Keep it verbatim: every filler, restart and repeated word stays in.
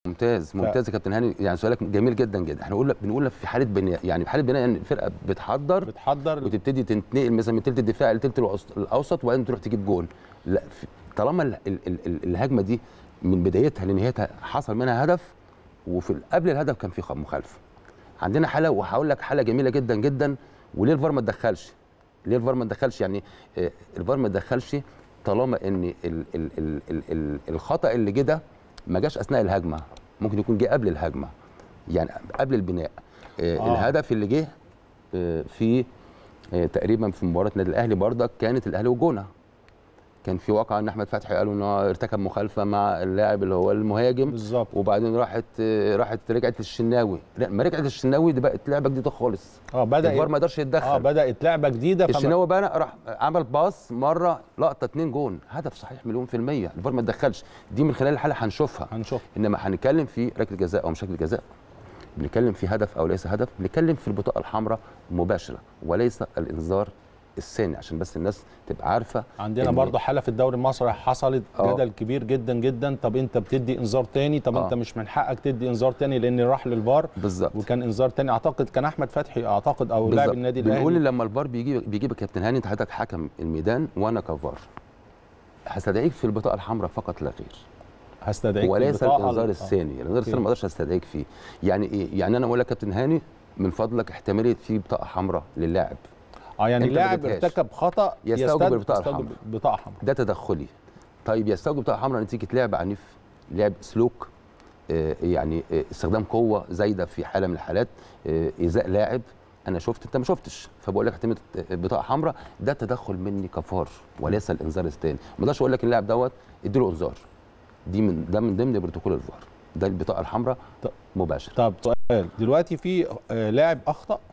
ممتاز ممتاز يا كابتن هاني، يعني سؤالك جميل جدا جدا. احنا بنقول بنقول في حاله بناء، يعني في حاله بناء يعني الفرقه بتحضر بتحضر وتبتدي تنتقل مثلا من تلت الدفاع لتلت الاوسط وبعدين تروح تجيب جول. لا، طالما ال ال ال الهجمه دي من بدايتها لنهايتها حصل منها هدف، وفي قبل الهدف كان في مخالفه. عندنا حاله، وهقول لك حاله جميله جدا جدا. وليه الفار ما اتدخلش؟ ليه الفار ما اتدخلش؟ يعني الفار ما اتدخلش طالما ان ال ال ال ال ال الخطا اللي جه ده ما جاش اثناء الهجمه، ممكن يكون جه قبل الهجمه، يعني قبل البناء. آه. آه. الهدف اللي جه آه في آه تقريبا في مباراه النادي الاهلي برضك كانت الاهلي وجونه، كان في واقعه ان احمد فتحي قالوا ان هو ارتكب مخالفه مع اللاعب اللي هو المهاجم بالظبط، وبعدين راحت آه راحت رجعت للشناوي. ما رجعت للشناوي دي بقت لعبه جديده خالص. اه بدا الفار ما قدرش يتدخل. اه بدات لعبه جديده. الشناوي بقى راح عمل باص مره لقطه اتنين جون، هدف صحيح مليون في الميه. الفار ما اتدخلش. دي من خلال الحاله هنشوفها هنشوف انما هنتكلم في ركله جزاء او مش ركله جزاء، بنتكلم في هدف او ليس هدف، بنتكلم في البطاقه الحمراء مباشره وليس الانذار الثاني، عشان بس الناس تبقى عارفه. عندنا برضه حاله في الدوري المصري حصلت أوه. جدل كبير جدا جدا. طب انت بتدي انذار تاني، طب أوه. انت مش من حقك تدي انذار تاني لان راح للفار بالظبط، وكان انذار تاني. اعتقد كان احمد فتحي اعتقد او لاعب النادي الاهلي. بنقول لما الفار بيجي بيجيبك يا كابتن هاني، انت حضرتك حكم الميدان وانا كفار، هستدعيك في البطاقه الحمراء فقط لا غير، هستدعيك وليس الانذار الثاني. الانذار الثاني ما اقدرش استدعيك فيه. يعني ايه؟ يعني انا اقول لك كابتن هاني من فضلك احتماليه في بطاقه حمراء للاعب. اه يعني اللاعب ارتكب خطا يستوجب البطاقه الحمراء. بطاقه حمراء ده تدخلي. طيب يستوجب بطاقه حمراء نتيجه لعب عنيف، لعب سلوك، آه يعني آه استخدام قوه زايده في حاله من الحالات، آه ايذاء لاعب. انا شفت انت ما شفتش، فبقول لك احتماليه بطاقه حمراء. ده تدخل مني كفار وليس الانذار الثاني. ما اقدرش اقول لك اللاعب دوت اديله انذار. دي من ده من ضمن بروتوكول الفار. ده البطاقه الحمراء مباشر. طب سؤال دلوقتي، في لاعب اخطا